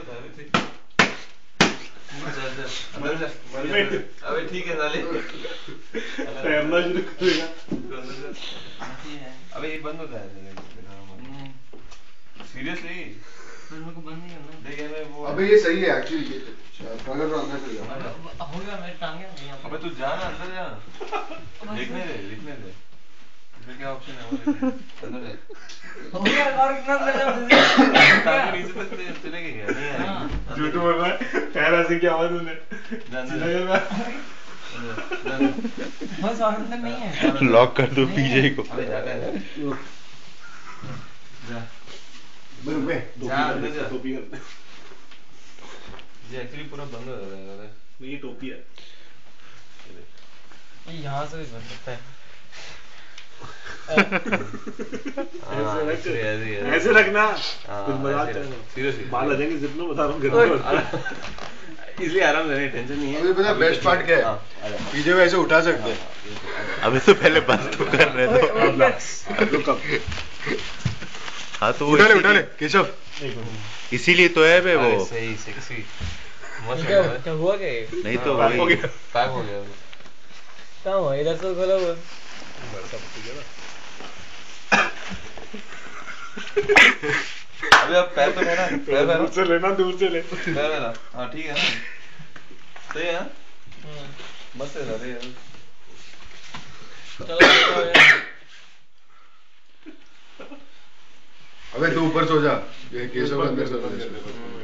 था अबे ठीक है साले तैरना शुरू करेगा। अबे ये बंद होता है सीरियसली मेरे को बंद नहीं करना देख मैं वो अबे ये सही है एक्चुअली अगर तो अंदर चल जाओ हो गया मेरे टांगे नहीं अबे तू जा ना अंदर जा देखने दे इसमें क्या ऑप्शन है वो अंदर जा हो गया और कितना अंदर जा टांगे नीचे तक चले गए नहीं है झूठ बोल रहा है पैर ऐसे क्या आवाज तूने बस और अंदर नहीं है लॉक कर दो पीजे को अबे जाता है जा बे टोपी करते ये एक्चुअली पूरा बंद हो रहा है ये टोपी है ये यहाँ से भी बन सकता है ऐसे रखना कुछ मजाक करना सीरियसली बाल आ जाएंगे जितना बता रहा हूँ इसलिए आराम से टेंशन नहीं है अभी पता बेस्ट पार्ट क्या है पीजे को ऐसे उठा सकते हैं अभी तो पहले बंद तो कर रहे दो हाँ तो उठा ले केशव इसीलिए तो है बे वो सही सेक्सी मस्त क्या हुआ क्या ये? नहीं तो वही पैक हो गया कहाँ हुआ इधर तो खोला हुआ अबे अब पैर तो मेरा पैर दूर से लेना दूर से ले पैर मेरा हाँ ठीक है ना सही है ना मस्त है अरे यार चलो अबे तू ऊपर सो जा ये केशव अंदर सो जा